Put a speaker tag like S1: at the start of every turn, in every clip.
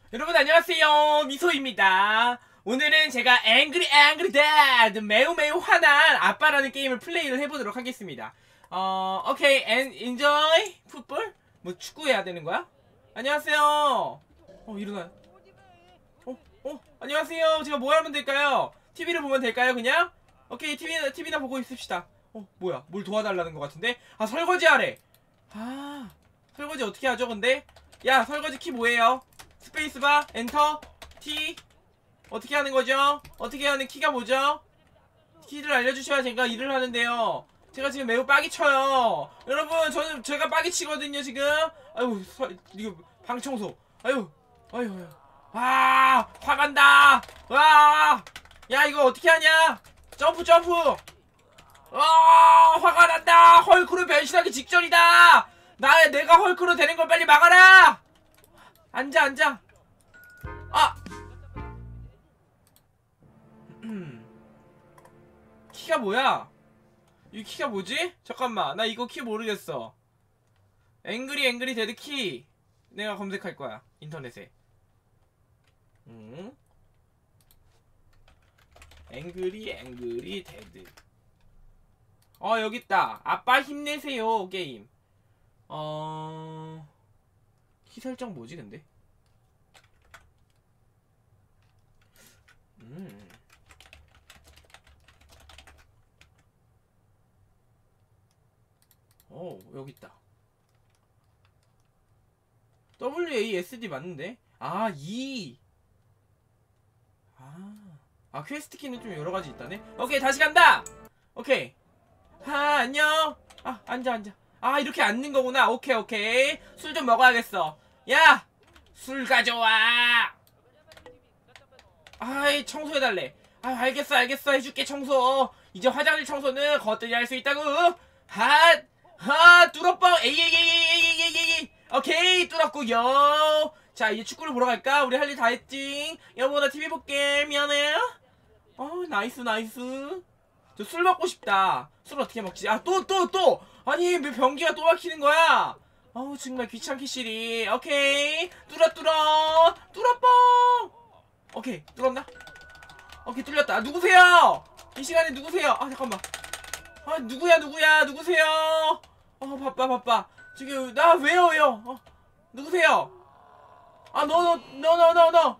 S1: 여러분 안녕하세요, 미소입니다. 오늘은 제가 앵그리 데드 매우 화난 아빠라는 게임을 플레이를 해보도록 하겠습니다. 오케이, and enjoy 풋볼? 뭐 축구 해야 되는 거야? 안녕하세요. 일어나. 안녕하세요. 제가 뭐 하면 될까요? TV를 보면 될까요, 그냥? 오케이, TV나 보고 있읍시다. 뭐야, 뭘 도와달라는 것 같은데? 설거지 하래. 설거지 어떻게 하죠, 근데? 야, 설거지 키 뭐예요? 스페이스바, 엔터, T. 어떻게 하는 거죠? 어떻게 하는 키가 뭐죠? 키를 알려주셔야 제가 일을 하는데요. 제가 지금 매우 빡이 쳐요. 여러분, 제가 빡이 치거든요, 지금. 아유, 이거 방청소. 아유. 화간다. 와, 야, 이거 어떻게 하냐? 점프. 화가 난다. 헐크로 변신하기 직전이다. 내가 헐크로 되는 걸 빨리 막아라. 앉아. 키가 뭐야? 이 키가 뭐지? 잠깐만, 나 이거 키 모르겠어. 앵그리 데드 키. 내가 검색할 거야, 인터넷에. 앵그리 데드. 여기 있다. 아빠 힘내세요 게임. 키 설정 뭐지 근데? 여기 있다. WASD 맞는데? 2. 퀘스트 키는 좀 여러가지 있다네? 오케이, 다시 간다! 오케이. 안녕! 앉아. 이렇게 앉는 거구나. 오케이. 술 좀 먹어야겠어. 야! 술 가져와! 청소해달래. 알겠어. 해줄게, 청소. 이제 화장실 청소는 겉들이 할 수 있다고. 뚫어뻥! 에이. 오케이, 뚫었구요. 자, 이제 축구를 보러 갈까? 우리 할 일 다 했지? 여보, 나 TV 볼게. 미안해. 나이스. 저 술 먹고 싶다. 술 어떻게 먹지? 또! 아니, 왜 변기가 또 막히는 거야? 정말 귀찮기 싫이. 오케이. 뚫어뻥! 오케이, 뚫었나? 오케이, 뚫렸다. 누구세요? 이 시간에 누구세요? 잠깐만. 누구세요? 바빠. 지금, 왜요? 누구세요? 너.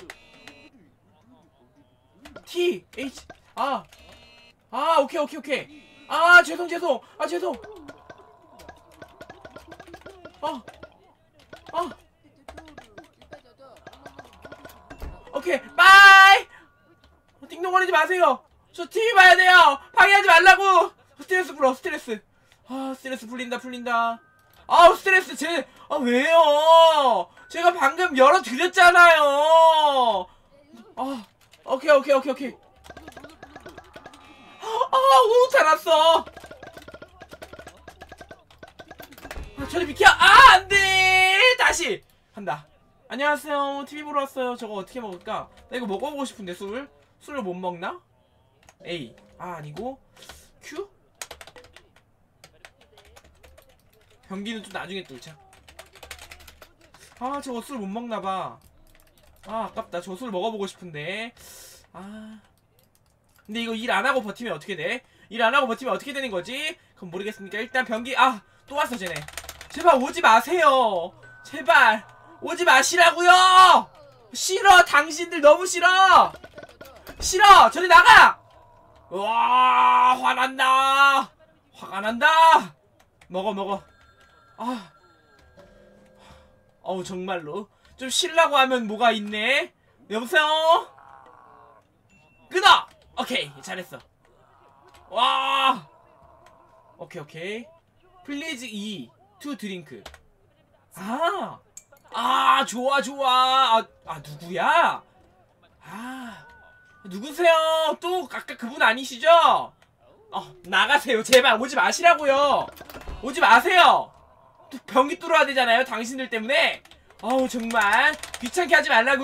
S1: T, H, 오케이. 죄송. 오케이, 빠이! 띵동거리지 마세요. 저 TV 봐야 돼요. 방해하지 말라고. 스트레스 풀어. 스트레스 풀린다. 스트레스 왜요? 제가 방금 열어드렸잖아요. 오케이. 오, 잘왔어. 저리 비켜. 안돼. 다시 한다. 안녕하세요. TV 보러 왔어요. 저거 어떻게 먹을까? 나 이거 먹어보고 싶은데 술을 못 먹나? A. 아니고 Q? 변기는 좀 나중에 뚫자. 저거 술 못 먹나봐. 아깝다. 저 술 먹어보고 싶은데. 근데 이거 일 안하고 버티면 어떻게 돼? 일 안하고 버티면 어떻게 되는 거지? 그럼 모르겠으니까 일단 변기. 또 왔어 쟤네. 제발 오지 마세요. 제발 오지 마시라고요. 싫어. 당신들 너무 싫어. 저리 나가. 와, 화난다. 화가 난다. 먹어. 정말로 좀 쉬려고 하면 뭐가 있네. 여보세요? 끊어. 오케이, 잘했어. 와, 오케이. 플리즈 2 투 드링크. 좋아. 누구야? 누구세요? 또 아까 그분 아니시죠? 나가세요. 제발 오지 마시라고요. 오지 마세요. 또 변기 뚫어야 되잖아요, 당신들 때문에. 정말 귀찮게 하지 말라고.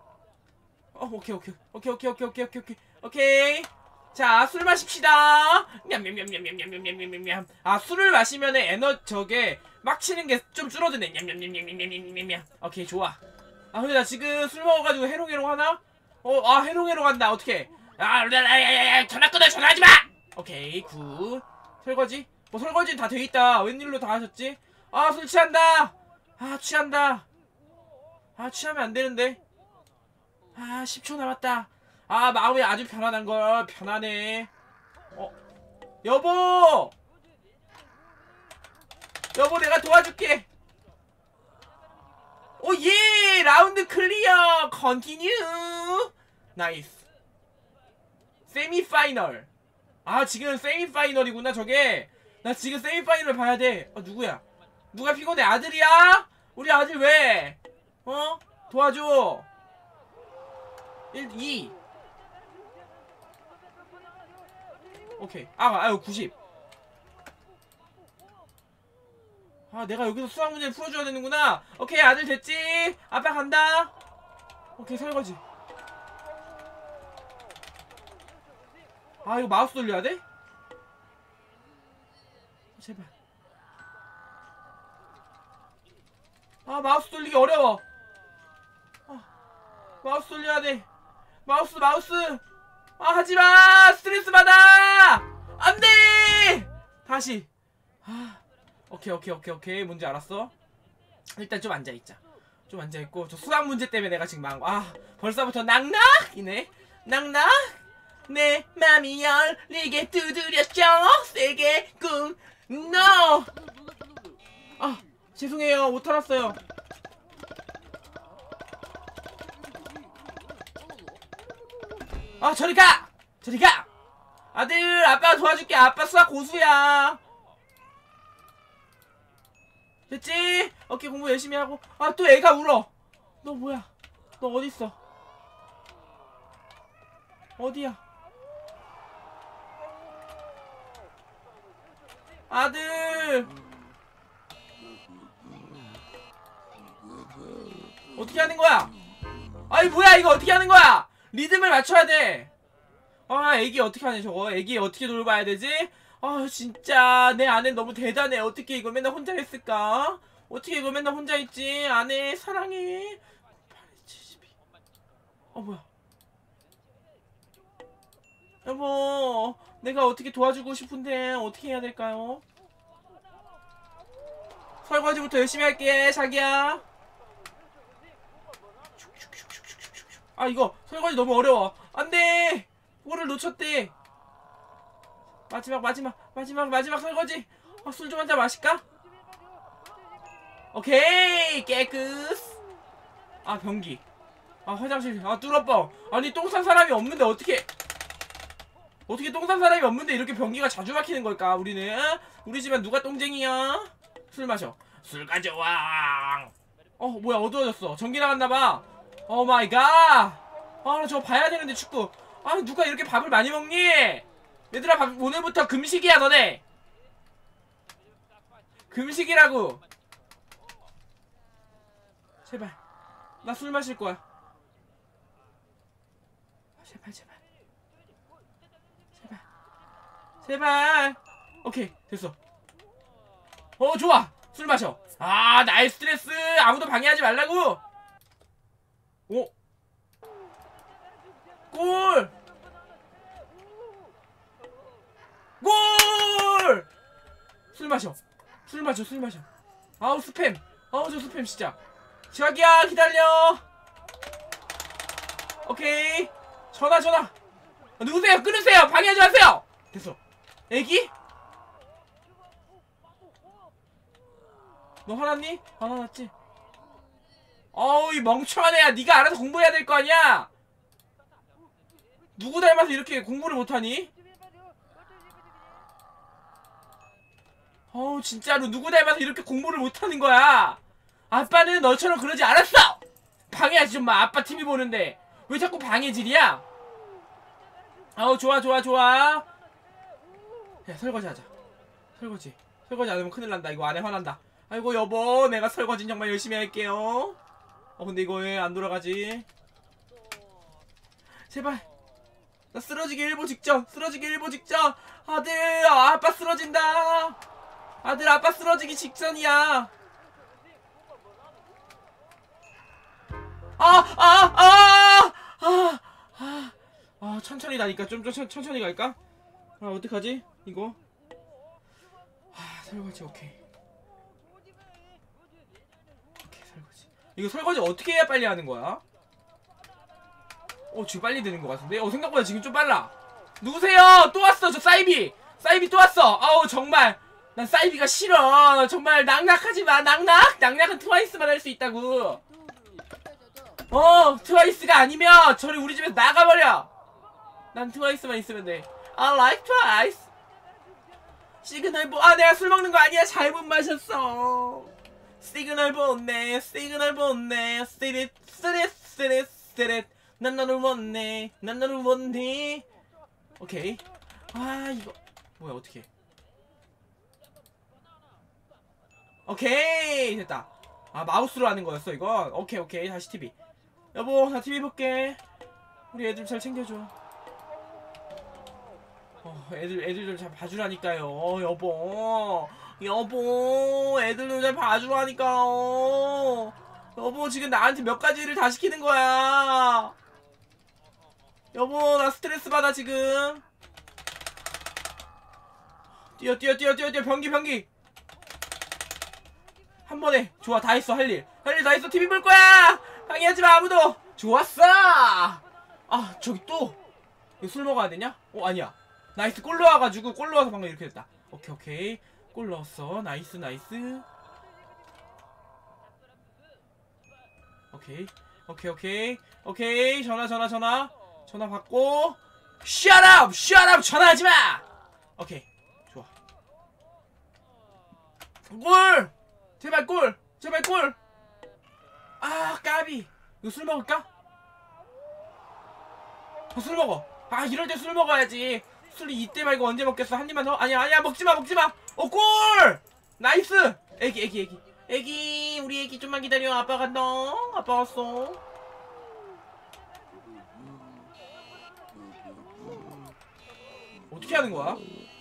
S1: 오케이. 자, 술 마십시다. 냠냠냠냠냠냠냠냠냠. 술을 마시면은 저게 막 치는 게 좀 줄어드네. 냠냠냠냠냠냠냠. 오케이, 좋아. 아 근데 나 지금 술 먹어가지고 해롱해롱 하나? 아 해롱해롱 한다. 어떡해. 야 전화 끊어. 전화하지 마. 오케이 굿. 설거지? 뭐 설거지는 다 돼있다. 웬일로 다 하셨지? 아 술 취한다. 아 취한다. 아 취하면 안되는데. 아 10초 남았다. 아 마음이 아주 편안한걸. 편안해. 여보 내가 도와줄게. 오예 라운드 클리어. 컨티뉴. 나이스. 세미파이널. 아 지금 세미파이널이구나 저게. 나 지금 세미파이널 봐야돼. 누구야? 누가 피곤해? 아들이야? 우리 아들 왜? 도와줘. 1, 2 오케이. 아유 90. 아 내가 여기서 수학 문제를 풀어줘야 되는구나. 오케이 아들 됐지? 아빠 간다. 오케이 설거지. 아 이거 마우스 돌려야 돼? 제발. 아 마우스 돌리기 어려워. 마우스 돌려야 돼. 마우스. 아 하지마. 스트레스 받아. 안돼. 다시. 오케이 뭔지 알았어. 일단 좀 앉아있자. 좀 앉아있고. 저 수학 문제 때문에 내가 지금 망한 거. 벌써부터 낙낙이네. 낙낙. 내 맘이 열리게 두드렸죠. 세게 꾹. NO. 죄송해요 못 알았어요. 저리가. 아들 아빠가 도와줄게. 아빠 수학 고수야. 됐지? 오케이 공부 열심히 하고. 또 애가 울어. 너 뭐야? 너 어딨어? 어디야? 아들 어떻게 하는 거야? 아이 뭐야 이거 어떻게 하는 거야? 리듬을 맞춰야 돼. 애기 어떻게 하냐 저거. 애기 어떻게 돌봐야 되지? 진짜 내 아내 너무 대단해. 어떻게 이걸 맨날 혼자 했을까? 어떻게 이걸 맨날 혼자 했지? 아내 사랑해. 872. 뭐야? 여보 내가 어떻게 도와주고 싶은데 어떻게 해야 될까요? 설거지부터 열심히 할게 자기야. 이거 설거지 너무 어려워. 안돼. 볼을 놓쳤대. 마지막 설거지. 술 좀 한잔 마실까? 오케이 깨끗. 변기. 화장실. 뚫어뻥. 아니 똥 싼 사람이 없는데 어떻게 똥 싼 사람이 없는데 이렇게 변기가 자주 막히는 걸까? 우리 집안 누가 똥쟁이야? 술 마셔. 술 가져와. 뭐야 어두워졌어. 전기 나갔나봐. 오 마이 갓. 나 저거 봐야 되는데 축구. 누가 이렇게 밥을 많이 먹니? 얘들아 오늘부터 금식이야 너네. 금식이라고. 제발 나 술 마실 거야. 제발. 오케이 됐어. 좋아. 술 마셔. 나의 스트레스 아무도 방해하지 말라고. 골. 술 마셔. 스팸. 저 스팸 진짜. 자기야 기다려. 오케이. 전화. 누구세요? 끊으세요. 방해하지 마세요. 됐어. 애기? 너 화났니? 안 화났지? 이 멍청한 애야. 네가 알아서 공부해야 될 거 아니야. 누구 닮아서 이렇게 공부를 못하니? 진짜로 누구 닮아서 이렇게 공부를 못하는 거야. 아빠는 너처럼 그러지 않았어. 방해하지 좀 마. 아빠 TV 보는데 왜 자꾸 방해질이야? 좋아. 야 설거지 하자. 설거지 안 하면 큰일 난다. 이거 아내 화난다. 아이고 여보 내가 설거지는 정말 열심히 할게요. 근데 이거 왜 안 돌아가지? 제발. 나 쓰러지기 일보 직전. 아들 아빠 쓰러진다. 아들 아빠 쓰러지기 직전이야. 천천히 가니까 좀 천천히 갈까? 어떡하지? 이거 설거지. 오케이 설거지. 이거 설거지 어떻게 해야 빨리 하는 거야? 지금 빨리 되는 것 같은데? 생각보다 지금 좀 빨라. 누구세요? 또 왔어. 저 사이비 또 왔어. 정말 난 사이비가 싫어. 정말 낙낙하지마. 낙낙은 트와이스만 할 수 있다고. 트와이스가 아니면 저리 우리 집에서 나가버려. 난 트와이스만 있으면 돼. I like twice. 시그널 내가 술 먹는 거 아니야. 잘못 마셨어. 시그널 보네. 쓰릿. 난 너를 원해. 오케이. 이거 뭐야 어떻게? 오케이 됐다. 마우스로 하는 거였어 이건. 오케이 다시 TV. 여보 나 TV 볼게. 우리 애들 잘 챙겨줘. 애들 좀 잘 봐주라니까요. 여보 애들 좀 잘 봐주라니까요. 여보 지금 나한테 몇 가지를 다 시키는 거야. 여보 나 스트레스 받아 지금. 뛰어 변기 한 번에. 좋아 다 했어. 할 일 다 했어. TV 볼 거야. 방해하지마 아무도. 좋았어. 저기 또 이거 술 먹어야 되냐? 아니야. 나이스. 골 넣어가지고 골 넣어서 방금 이렇게 됐다. 오케이 골 넣었어. 나이스. 오케이 전화 받고. Shut up 전화하지마. 오케이 좋아. 골 제발 골. 까비. 이거 술 먹을까? 술 먹어. 이럴 때 술 먹어야지. 술이 이때 말고 언제 먹겠어. 한 입만 더. 아니야 먹지마. 골. 나이스. 애기 우리 애기 좀만 기다려. 아빠 간다. 아빠 왔어. 어떻게 하는 거야?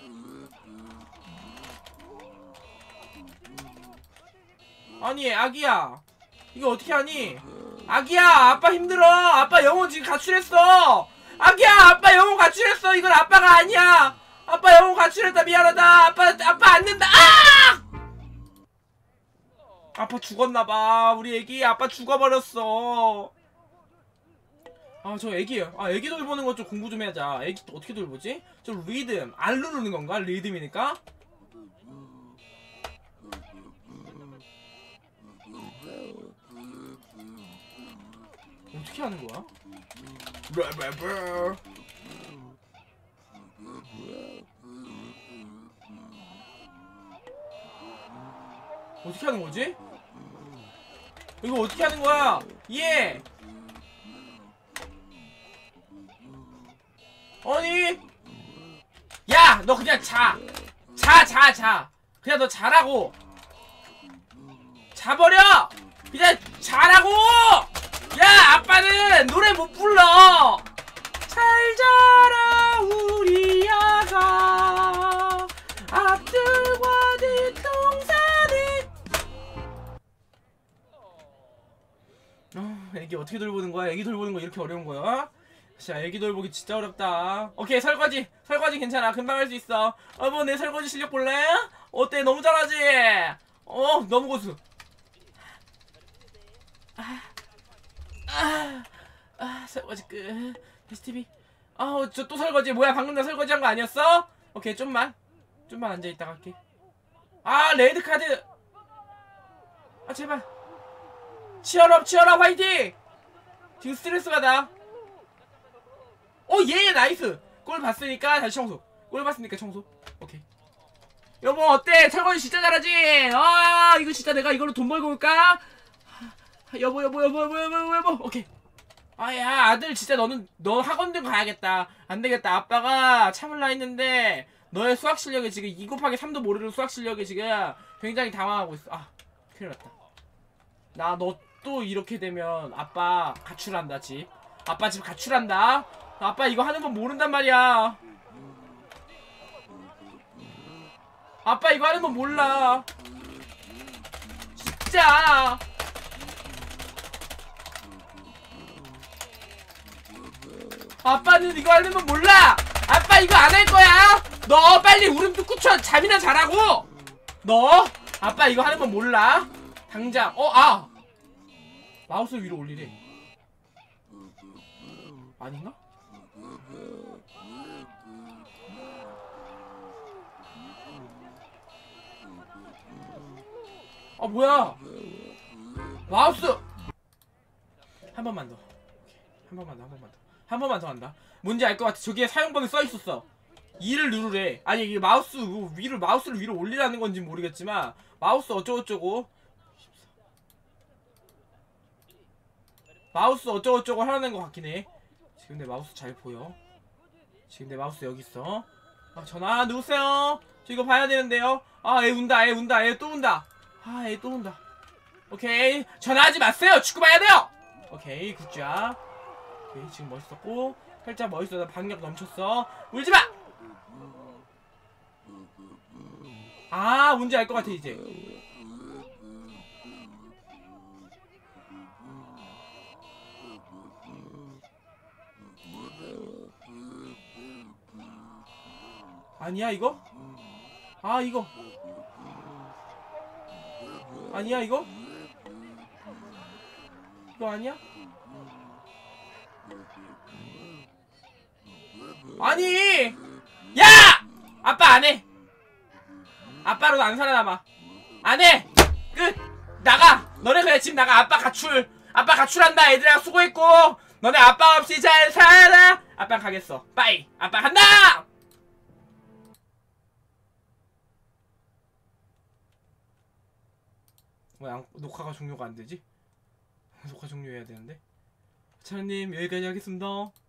S1: 아니 아기야 이거 어떻게 하니? 아기야 아빠 힘들어. 아빠 영혼 지금 가출했어. 아기야 아빠 영혼 가출했어. 이건 아빠가 아니야. 아빠 영혼 가출했다. 미안하다. 아빠 안 된다. 아빠 죽었나봐. 우리 애기 아빠 죽어버렸어. 저 애기요. 애기 돌보는 거 좀 공부 좀 해야자. 애기 또 어떻게 돌보지? 저 리듬 안 누르는 건가? 리듬이니까. 어떻게 하는 거야? 어떻게 하는 거지? 이거 어떻게 하는 거야? 예. 아니 야 너 그냥 자 그냥 너 자라고. 자버려. 그냥 자라고. 야 아빠는 노래 못 불러. 잘 자라 우리 아가 앞들과 뒷동산에. 애기 어떻게 돌보는 거야? 애기 돌보는 거 이렇게 어려운 거야? 자, 애기 돌보기 진짜 어렵다. 오케이, 설거지 괜찮아. 금방 할 수 있어. 뭐 내 설거지 실력 볼래? 어때? 너무 잘하지? 너무 고수. 설거지 끝. STV. 저 또 설거지. 뭐야, 방금 나 설거지 한 거 아니었어? 오케이, 좀만 앉아있다 갈게. 레드카드. 제발. 치얼업 화이팅! 지금 스트레스 받아. 예, 나이스. 골 봤으니까 다시 청소. 오케이. 여보 어때? 설거지 진짜 잘하지? 이거 진짜 내가 이걸로 돈 벌고 올까? 여보. 오케이. 야, 아들 진짜 너 학원 좀 가야겠다. 안 되겠다. 아빠가 참을라 했는데 너의 수학 실력이 지금 2 곱하기 3도 모르는 수학 실력이 지금 굉장히 당황하고 있어. 큰일 났다. 너 또 이렇게 되면 아빠 가출한다. 아빠 집 가출한다. 아빠 이거 하는 건 모른단 말이야. 아빠 이거 하는 건 몰라. 진짜. 아빠는 이거 하려면 몰라. 아빠 이거 안 할 거야. 너 빨리 울음도 꾸쳐 잠이나 자라고. 너 아빠 이거 하는 건 몰라. 당장 마우스 위로 올리래. 아닌가? 뭐야? 마우스 한 번만 더. 한 번만 더 한다. 뭔지 알 것 같아. 저기에 사용법이 써 있었어. 2를 누르래. 아니 이게 마우스를 위로 올리라는 건지 모르겠지만 마우스 어쩌고저쩌고 하라는 것 같긴 해. 지금 내 마우스 잘 보여. 지금 내 마우스 여기 있어. 전화 누구세요? 저 이거 봐야 되는데요. 애 운다. 애 또 운다. 애 또 운다. 오케이, 전화하지 마세요. 축구 봐야 돼요. 오케이, 굿자. 오케이, 지금 멋있었고 살짝 멋있어. 박력 넘쳤어. 울지마. 뭔지 알 것 같아 이제. 아니야 이거? 이거 아니야 이거? 이거 아니야? 아니! 야! 아빠 안해! 아빠로도 안 살아남아. 안해! 끝! 나가! 너네 그냥 집 나가. 아빠 가출한다. 얘들아 수고했고 너네 아빠 없이 잘 살아. 아빠 가겠어. 빠이. 아빠 간다! 왜 녹화가 종료가 안되지? 녹화 종료해야 되는데. 차장님 여기까지 하겠습니다.